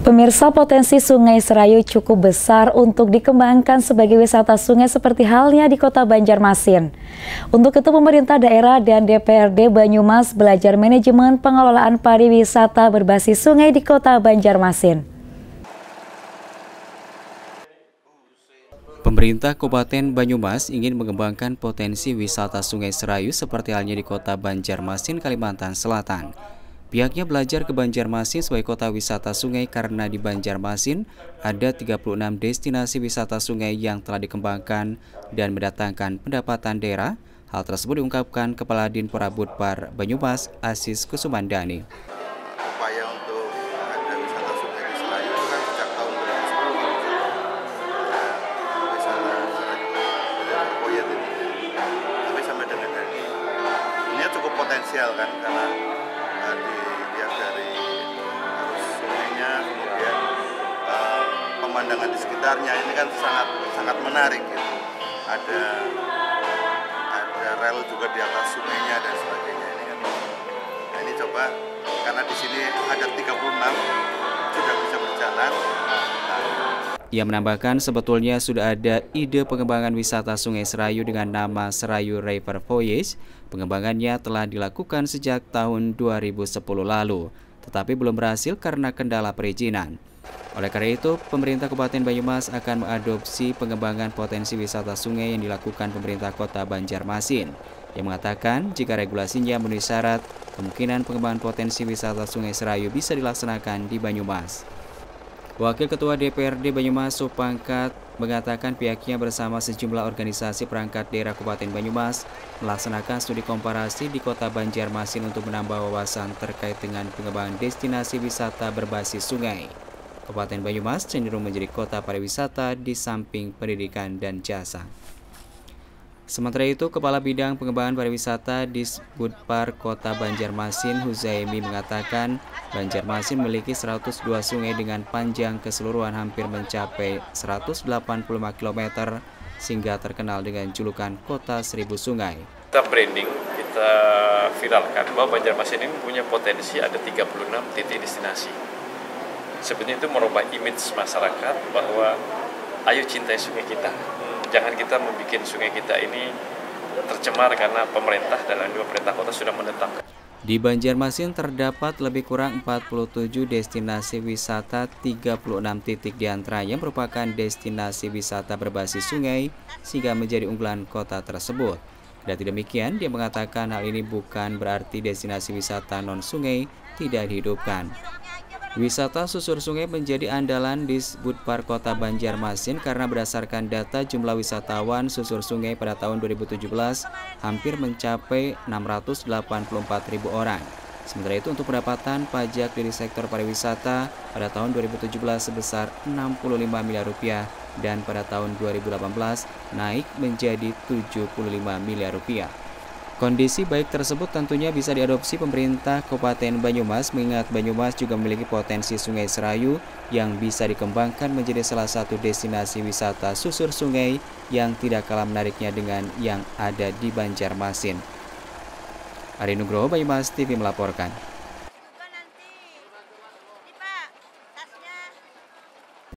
Pemirsa, potensi Sungai Serayu cukup besar untuk dikembangkan sebagai wisata sungai seperti halnya di Kota Banjarmasin. Untuk itu pemerintah daerah dan DPRD Banyumas belajar manajemen pengelolaan pariwisata berbasis sungai di Kota Banjarmasin. Pemerintah Kabupaten Banyumas ingin mengembangkan potensi wisata Sungai Serayu seperti halnya di Kota Banjarmasin, Kalimantan Selatan. Pihaknya belajar ke Banjarmasin sebagai kota wisata sungai karena di Banjarmasin ada 36 destinasi wisata sungai yang telah dikembangkan dan mendatangkan pendapatan daerah. Hal tersebut diungkapkan Kepala Dinpora Budpar Banyumas, Asis Kusumandani. Upaya untuk ada wisata sungai di Serayu itu kan sejak tahun 2010 wisata Serayu tapi sampai dengan hari ini cukup potensial kan, karena dilihat dari arus sungainya, kemudian pemandangan di sekitarnya ini kan sangat menarik gitu. Ada rel juga di atas sungainya dan sebagainya ini kan. Nah, ini coba karena di sini ada 36 sudah bisa berjalan. Ia menambahkan sebetulnya sudah ada ide pengembangan wisata Sungai Serayu dengan nama Serayu River Voyage. Pengembangannya telah dilakukan sejak tahun 2010 lalu, tetapi belum berhasil karena kendala perizinan. Oleh karena itu, pemerintah Kabupaten Banyumas akan mengadopsi pengembangan potensi wisata sungai yang dilakukan pemerintah Kota Banjarmasin, yang mengatakan jika regulasinya memenuhi syarat, kemungkinan pengembangan potensi wisata Sungai Serayu bisa dilaksanakan di Banyumas. Wakil Ketua DPRD Banyumas Supangkat mengatakan pihaknya bersama sejumlah organisasi perangkat daerah Kabupaten Banyumas melaksanakan studi komparasi di Kota Banjarmasin untuk menambah wawasan terkait dengan pengembangan destinasi wisata berbasis sungai. Kabupaten Banyumas cenderung menjadi kota pariwisata di samping pendidikan dan jasa. Sementara itu, Kepala Bidang Pengembangan Pariwisata di Budpar Kota Banjarmasin, Huzaimi, mengatakan Banjarmasin memiliki 102 sungai dengan panjang keseluruhan hampir mencapai 185 km, sehingga terkenal dengan julukan Kota Seribu Sungai. Kita branding, kita viralkan bahwa Banjarmasin ini punya potensi ada 36 titik destinasi. Sebenarnya itu merubah image masyarakat bahwa ayo cintai sungai kita. Jangan kita membuat sungai kita ini tercemar karena pemerintah dan pemerintah kota sudah menetapkan. Di Banjarmasin terdapat lebih kurang 47 destinasi wisata, 36 titik diantaranya merupakan destinasi wisata berbasis sungai sehingga menjadi unggulan kota tersebut. Kendati demikian, dia mengatakan hal ini bukan berarti destinasi wisata non-sungai tidak dihidupkan. Wisata susur sungai menjadi andalan di Budpar Kota Banjarmasin karena berdasarkan data jumlah wisatawan susur sungai pada tahun 2017 hampir mencapai 684.000 orang. Sementara itu untuk pendapatan pajak dari sektor pariwisata pada tahun 2017 sebesar 65 miliar rupiah dan pada tahun 2018 naik menjadi 75 miliar rupiah. Kondisi baik tersebut tentunya bisa diadopsi pemerintah Kabupaten Banyumas, mengingat Banyumas juga memiliki potensi Sungai Serayu yang bisa dikembangkan menjadi salah satu destinasi wisata susur sungai yang tidak kalah menariknya dengan yang ada di Banjarmasin. Ari Nugroho, Banyumas TV melaporkan.